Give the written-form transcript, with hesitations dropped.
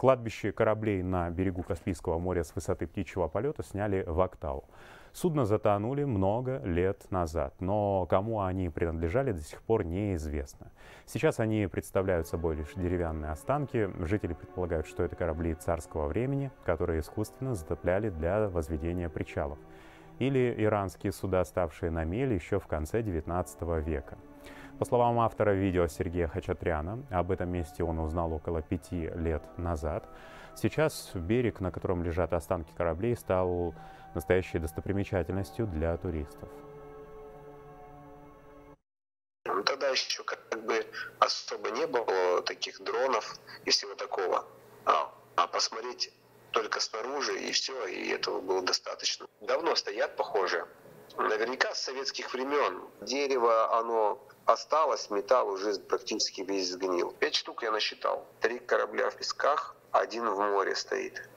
Кладбище кораблей на берегу Каспийского моря с высоты птичьего полета сняли в Актау. Судно затонули много лет назад, но кому они принадлежали, до сих пор неизвестно. Сейчас они представляют собой лишь деревянные останки. Жители предполагают, что это корабли царского времени, которые искусственно затопляли для возведения причалов. Или иранские суда, ставшие на мели еще в конце XIX века. По словам автора видео Сергея Хачатряна, об этом месте он узнал около 5 лет назад. Сейчас берег, на котором лежат останки кораблей, стал настоящей достопримечательностью для туристов. Тогда еще как бы особо не было таких дронов и всего такого. А посмотреть только снаружи и все, и этого было достаточно. Давно стоят похожие. Наверняка с советских времен. Дерево, оно осталось, металл уже практически весь сгнил. 5 штук я насчитал. 3 корабля в песках, 1 в море стоит.